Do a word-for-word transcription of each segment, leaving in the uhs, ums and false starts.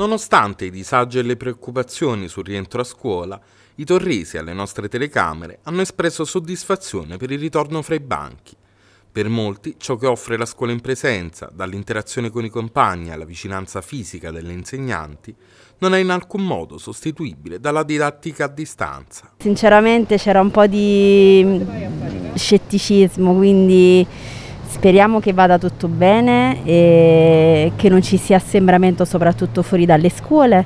Nonostante i disagi e le preoccupazioni sul rientro a scuola, i torresi alle nostre telecamere hanno espresso soddisfazione per il ritorno fra i banchi. Per molti ciò che offre la scuola in presenza, dall'interazione con i compagni alla vicinanza fisica delle insegnanti, non è in alcun modo sostituibile dalla didattica a distanza. Sinceramente c'era un po' di scetticismo, quindi speriamo che vada tutto bene e che non ci sia assembramento soprattutto fuori dalle scuole,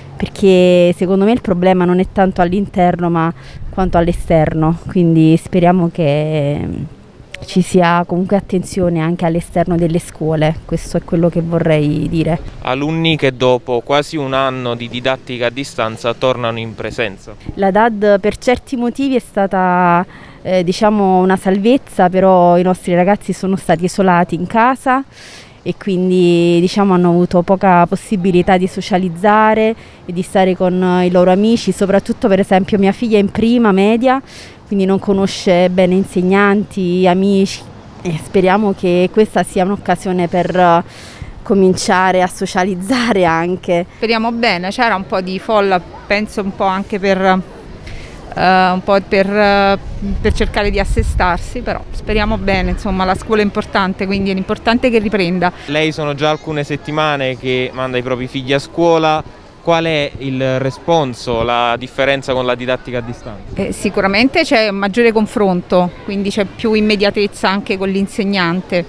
perché secondo me il problema non è tanto all'interno ma quanto all'esterno, quindi speriamo che ci sia comunque attenzione anche all'esterno delle scuole, questo è quello che vorrei dire. Alunni che dopo quasi un anno di didattica a distanza tornano in presenza. La D A D per certi motivi è stata eh, diciamo una salvezza, però i nostri ragazzi sono stati isolati in casa e quindi diciamo hanno avuto poca possibilità di socializzare e di stare con i loro amici, soprattutto per esempio mia figlia è in prima media, quindi non conosce bene insegnanti, amici e speriamo che questa sia un'occasione per cominciare a socializzare anche. Speriamo bene, c'era un po' di folla, penso un po' anche per, uh, un po' per, uh, per cercare di assestarsi, però speriamo bene, insomma la scuola è importante, quindi è importante che riprenda. Lei sono già alcune settimane che manda i propri figli a scuola. Qual è il responso, la differenza con la didattica a distanza? Eh, sicuramente c'è un maggiore confronto, quindi c'è più immediatezza anche con l'insegnante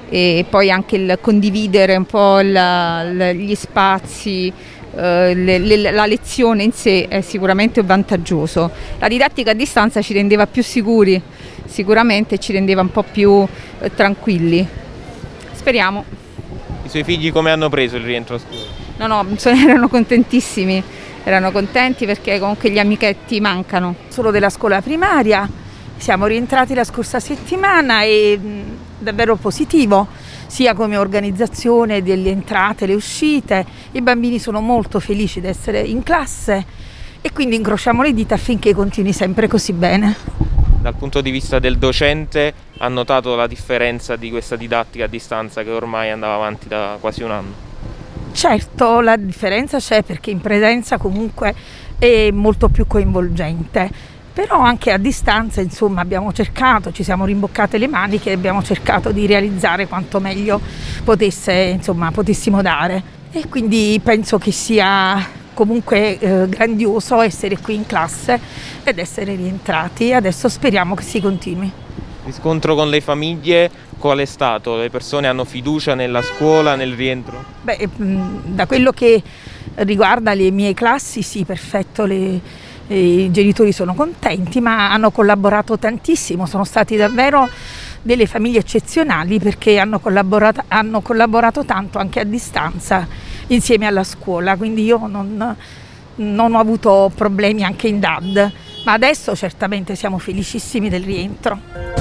e poi anche il condividere un po' la, la, gli spazi, eh, le, le, la lezione in sé è sicuramente vantaggioso. La didattica a distanza ci rendeva più sicuri, sicuramente ci rendeva un po' più eh, tranquilli. Speriamo. I suoi figli come hanno preso il rientro a scuola? No, no, erano contentissimi, erano contenti perché comunque gli amichetti mancano. Solo della scuola primaria, siamo rientrati la scorsa settimana e mh, davvero positivo, sia come organizzazione delle entrate, le uscite. I bambini sono molto felici di essere in classe e quindi incrociamo le dita affinché continui sempre così bene. Dal punto di vista del docente, ha notato la differenza di questa didattica a distanza che ormai andava avanti da quasi un anno? Certo, la differenza c'è perché in presenza comunque è molto più coinvolgente, però anche a distanza insomma abbiamo cercato, ci siamo rimboccate le maniche e abbiamo cercato di realizzare quanto meglio potesse, insomma, potessimo dare e quindi penso che sia comunque eh, grandioso essere qui in classe ed essere rientrati. Adesso speriamo che si continui. Riscontro con le famiglie qual è stato? Le persone hanno fiducia nella scuola, nel rientro? Beh, da quello che riguarda le mie classi sì, perfetto, le, i genitori sono contenti ma hanno collaborato tantissimo, sono stati davvero delle famiglie eccezionali perché hanno collaborato, hanno collaborato tanto anche a distanza insieme alla scuola, quindi io non, non ho avuto problemi anche in D A D, ma adesso certamente siamo felicissimi del rientro.